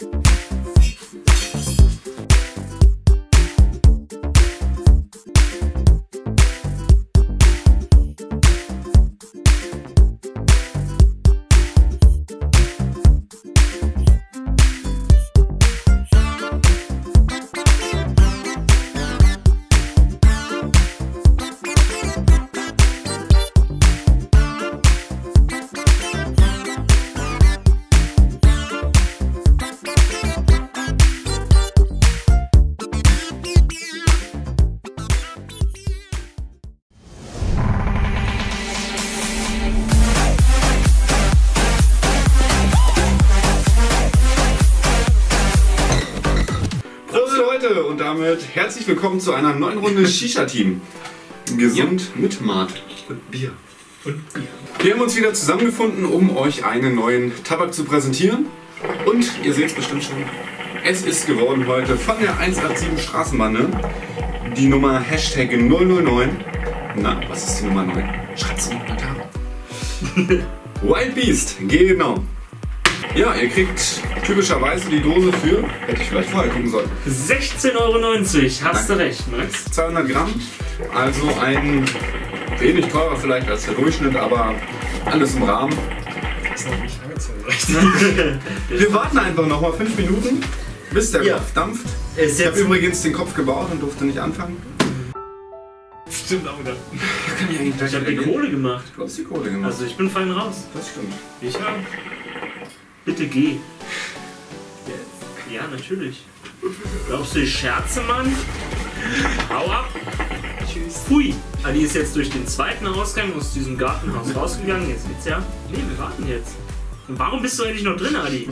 Und damit herzlich willkommen zu einer neuen Runde Shisha-Team. Gesund mit Mart und Bier. Wir haben uns wieder zusammengefunden, um euch einen neuen Tabak zu präsentieren. Und ihr seht es bestimmt schon, es ist geworden heute von der 187 Straßenbande die Nummer Hashtag 009. Na, was ist die Nummer 9? Schreibt's in die Kommentare. Wild Beast, genau. Ja, ihr kriegt typischerweise die Dose für, hätte ich vielleicht vorher gucken sollen, 16,90 €, hast du recht, Max. 200 Gramm, also ein wenig teurer vielleicht als der Durchschnitt, aber alles im Rahmen. Das ist noch nicht angezogen. Wir warten einfach noch mal 5 Minuten, bis der Kopf dampft. Ich habe übrigens den Kopf gebaut und durfte nicht anfangen. Stimmt auch wieder. Ich habe die Kohle gemacht. Du hast die Kohle gemacht. Also ich bin fein raus. Das stimmt. Ich habe. Bitte geh. Ja, natürlich. Glaubst du, ich scherze, Mann? Hau ab. Tschüss. Hui. Adi ist jetzt durch den zweiten Ausgang aus diesem Gartenhaus rausgegangen. Jetzt geht's ja. Nee, wir warten jetzt. Und warum bist du eigentlich noch drin, Adi?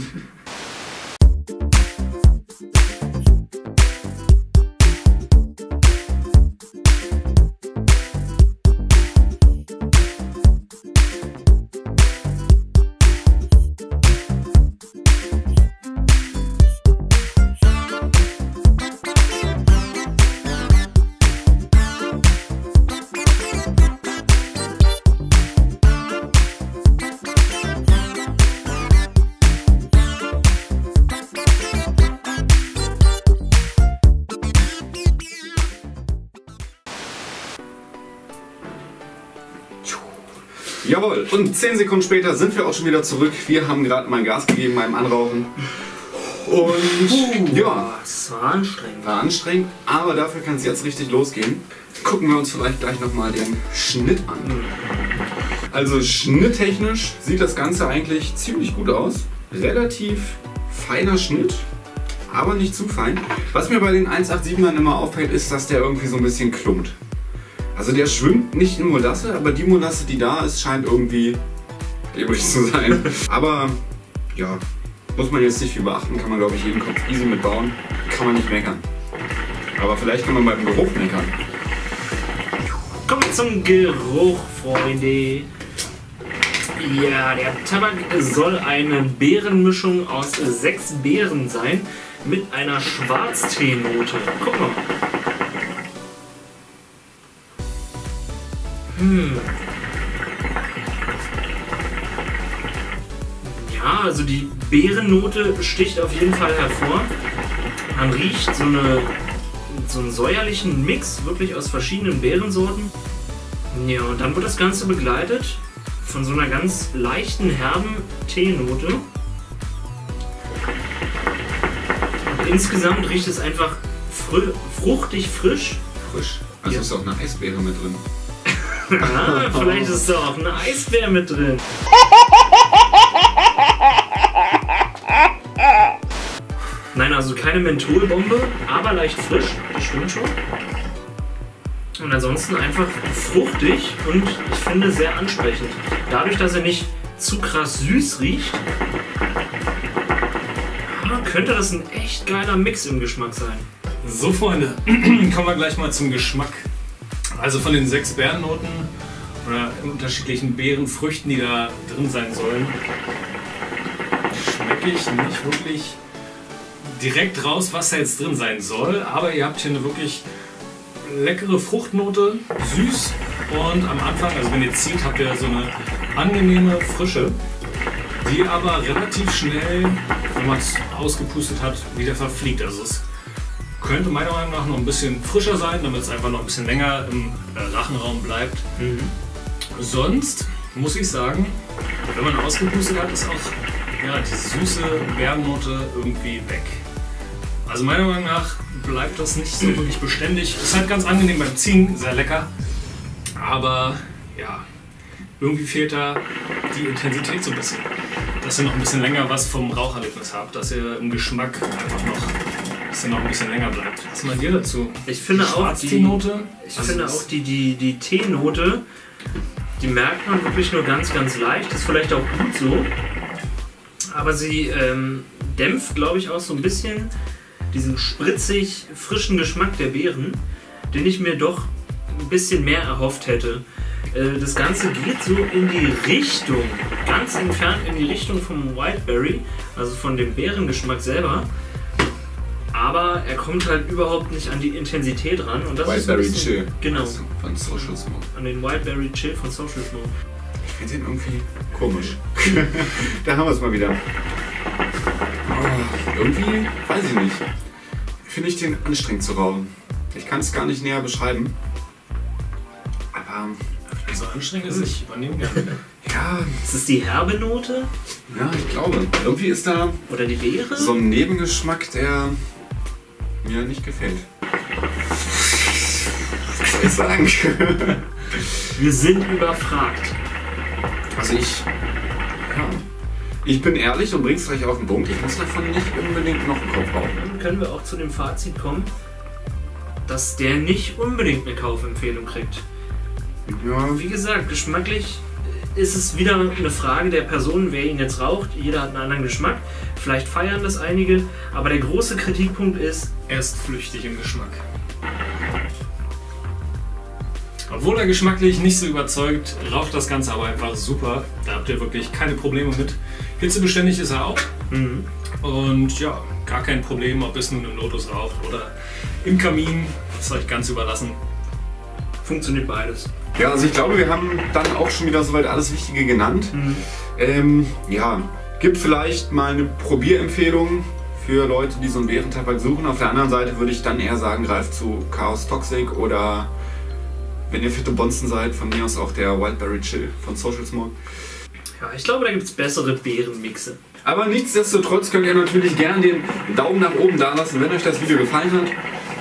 Jawohl, und 10 Sekunden später sind wir auch schon wieder zurück. Wir haben gerade mal Gas gegeben beim Anrauchen. Und ja, das war anstrengend. War anstrengend, aber dafür kann es jetzt richtig losgehen. Gucken wir uns vielleicht gleich nochmal den Schnitt an. Also schnitttechnisch sieht das Ganze eigentlich ziemlich gut aus. Relativ feiner Schnitt, aber nicht zu fein. Was mir bei den 187ern immer auffällt, ist, dass der irgendwie so ein bisschen klumpt. Also der schwimmt nicht in Molasse, aber die Molasse, die da ist, scheint irgendwie klebrig zu sein. Aber ja, muss man jetzt nicht viel beachten, kann man glaube ich jeden Kopf easy mitbauen. Kann man nicht meckern. Aber vielleicht kann man beim Geruch meckern. Kommen wir zum Geruch, Freunde. Ja, der Tabak soll eine Beerenmischung aus 6 Beeren sein mit einer Schwarzteenote. Guck mal. Ja, also die Beerennote sticht auf jeden Fall hervor. Man riecht so einen säuerlichen Mix wirklich aus verschiedenen Beerensorten. Ja, und dann wird das Ganze begleitet von so einer ganz leichten, herben Teenote. Und insgesamt riecht es einfach fruchtig frisch. Frisch? Also ja. Ist auch eine Eisbeere mit drin. Ah, vielleicht ist da auch ein Eisbär mit drin. Nein, also keine Mentholbombe, aber leicht frisch, das stimmt schon. Und ansonsten einfach fruchtig und ich finde sehr ansprechend. Dadurch, dass er nicht zu krass süß riecht, könnte das ein echt geiler Mix im Geschmack sein. So Freunde, kommen wir gleich mal zum Geschmack. Also von den 6 Beerennoten oder unterschiedlichen Beerenfrüchten, die da drin sein sollen, schmecke ich nicht wirklich direkt raus, was da jetzt drin sein soll. Aber ihr habt hier eine wirklich leckere Fruchtnote, süß und am Anfang, also wenn ihr zieht, habt ihr so eine angenehme Frische. die aber relativ schnell, wenn man es ausgepustet hat, wieder verfliegt. Also es könnte meiner Meinung nach noch ein bisschen frischer sein, damit es einfach noch ein bisschen länger im Rachenraum bleibt. Sonst muss ich sagen, wenn man ausgepustet hat, ist auch die süße Beerennote irgendwie weg. Also meiner Meinung nach bleibt das nicht so wirklich beständig. Ist halt ganz angenehm beim Ziehen, sehr lecker. Aber ja, irgendwie fehlt da die Intensität so ein bisschen. Dass ihr noch ein bisschen länger was vom Raucherlebnis habt, dass ihr im Geschmack einfach noch ein bisschen länger bleibt. Was meint ihr dazu? Ich finde auch die Teenote. Die Teenote, die merkt man wirklich nur ganz, ganz leicht. Ist vielleicht auch gut so. Aber sie dämpft, glaube ich, auch so ein bisschen diesen spritzig frischen Geschmack der Beeren, den ich mir doch ein bisschen mehr erhofft hätte. Das Ganze geht so in die Richtung, ganz entfernt in die Richtung vom Wildberry, also von dem Beerengeschmack selber. Aber er kommt halt überhaupt nicht an die Intensität ran. Und das Wildberry ist so Chill. Genau. Also von Social Smoke. An den Wildberry Chill von Social Smoke. Ich finde den irgendwie komisch. Da haben wir es mal wieder. Oh, irgendwie, weiß ich nicht. Finde ich den anstrengend zu rauchen. Ich kann es gar nicht näher beschreiben. Aber so anstrengend ist es, ich übernehme gerne. ja, Ist es die herbe Note? ja, ich glaube. Irgendwie ist da Oder die Beere? so ein Nebengeschmack, der mir nicht gefällt. Was soll ich sagen? Wir sind überfragt. Also ich bin ehrlich und bring's gleich auf den Punkt. Ich muss davon nicht unbedingt noch einen Kopf rauchen. Dann können wir auch zu dem Fazit kommen, dass der nicht unbedingt eine Kaufempfehlung kriegt. Ja, Wie gesagt, geschmacklich ist es wieder eine Frage der Person, wer ihn jetzt raucht. Jeder hat einen anderen Geschmack. Vielleicht feiern das einige, aber der große Kritikpunkt ist, Er ist flüchtig im Geschmack. Obwohl er geschmacklich nicht so überzeugt, raucht das Ganze aber einfach super. Da habt ihr wirklich keine Probleme mit. Hitzebeständig ist er auch. Und ja, gar kein Problem, ob es nun im Lotus raucht oder im Kamin. Das ist euch ganz überlassen. funktioniert beides. ja, also ich glaube, wir haben dann auch schon wieder soweit alles Wichtige genannt. Ja, gibt vielleicht mal eine Probierempfehlung für Leute, die so einen Beerentabak suchen. Auf der anderen Seite würde ich dann eher sagen, greift zu Chaos Toxic oder wenn ihr fette Bonzen seid, von mir aus auch der Wildberry Chill von Social Smoke. Ja, ich glaube, da gibt es bessere Beerenmixe. Aber nichtsdestotrotz könnt ihr natürlich gerne den Daumen nach oben da lassen, wenn euch das Video gefallen hat.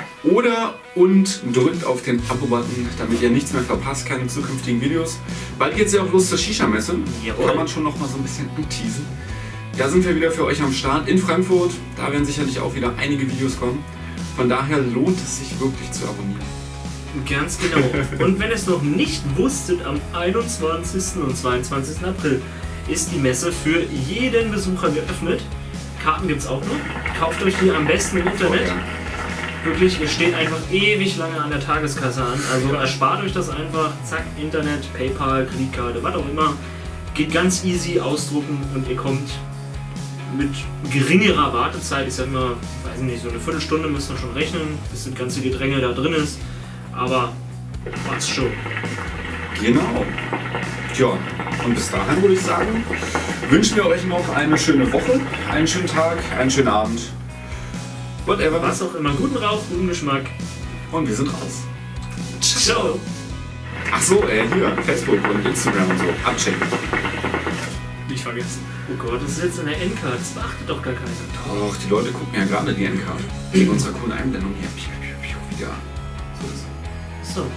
Und drückt auf den Abo-Button, damit ihr nichts mehr verpasst, keine zukünftigen Videos. Bald geht es ja auch los zur Shisha-Messe. Jawohl. Kann man schon noch mal so ein bisschen anteasen. Da sind wir wieder für euch am Start in Frankfurt. Da werden sicherlich auch wieder einige Videos kommen. Von daher lohnt es sich wirklich zu abonnieren. Ganz genau. Und wenn ihr es noch nicht wusstet, am 21. und 22. April ist die Messe für jeden Besucher geöffnet. Karten gibt es auch noch. Kauft euch die am besten im Internet. Wirklich, ihr steht einfach ewig lange an der Tageskasse an. Also erspart euch das einfach. Zack, Internet, PayPal, Kreditkarte, was auch immer. Geht ganz easy, ausdrucken und ihr kommt mit geringerer Wartezeit. Ich sag mal, weiß nicht, so eine Viertelstunde müsst ihr schon rechnen, bis das ganze Gedränge da drin ist. Aber passt schon. Genau. Tja, und bis dahin würde ich sagen, wünschen wir euch noch eine schöne Woche, einen schönen Tag, einen schönen Abend. Whatever. Was auch immer. Guten Rauch, guten Geschmack. Und wir sind raus. Ciao. Ach so, hier, Facebook und Instagram und so. Abchecken. Nicht vergessen. Oh Gott, das ist jetzt in der Endcard. Das beachtet doch gar keiner. Och, die Leute gucken ja gerade die Endcard. In unserer coolen Einblendung hier. Wieder. So ist es. So.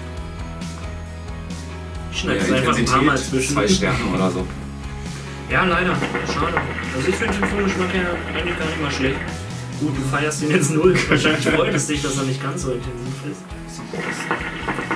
Ich schneide Ja, es einfach ein paar Mal Intensität, zwischen. 2 Sterne oder so. Ja, leider. Schade. Also ich finde den Vorgeschmack ja eigentlich gar nicht mal schlecht. Gut, du feierst den jetzt 0. Wahrscheinlich freut es dich, dass er nicht ganz so intensiv ist.